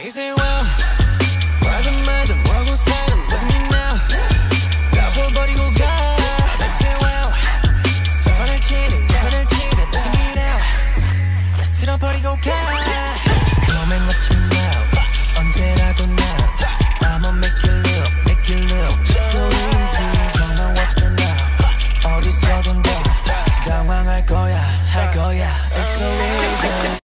They say well 말든 말든 뭐라고 살든 look at me now 다 버리고 가 They say well 선을 치는 look at me now 다 쓸어버리고 가 Come and watch me now 언제라도 now I'ma make you look so easy Come and watch me now 어디서든 다 당황할 거야 할 거야 It's so easy